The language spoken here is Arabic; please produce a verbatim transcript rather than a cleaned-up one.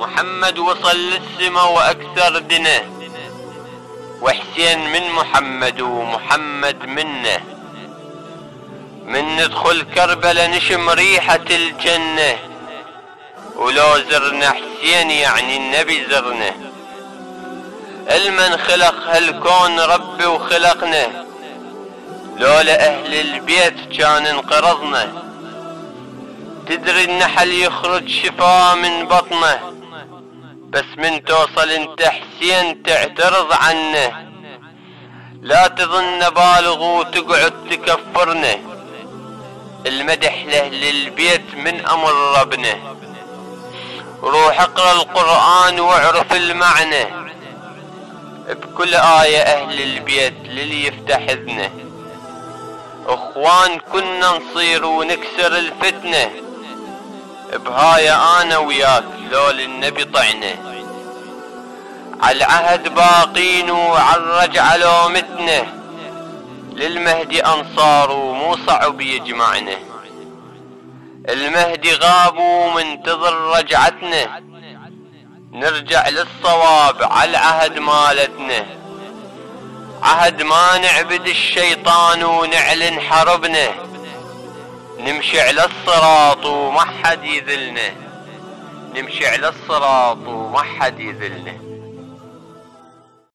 محمد وصل للسما وأكثر دنه، وحسين من محمد ومحمد منه. من ندخل كربلا نشم ريحة الجنة، ولو زرنا حسين يعني النبي زرنا. المن خلق هالكون ربي وخلقنا، لولا أهل البيت كان انقرضنا. تدري النحل يخرج شفاه من بطنه، بس من توصل انت حسين تعترض عنه. لا تظن بالغ وتقعد تكفرنا، المدح لأهل البيت من أمر ربنا. روح اقرأ القرآن واعرف المعنى، بكل آية أهل البيت للي يفتح إذنه. اخوان كنا نصير ونكسر الفتنة، بهاي انا وياك لول النبي طعنا. عالعهد باقين وعالرجعة لومتنا، للمهدي انصار ومو صعب يجمعنا. المهدي غاب ومنتظر رجعتنا، نرجع للصواب عالعهد مالتنا. عهد ما نعبد الشيطان ونعلن حربنا، نمشي على الصراط وما حد يذلنا. نمشي على الصراط وما حد يذلنا.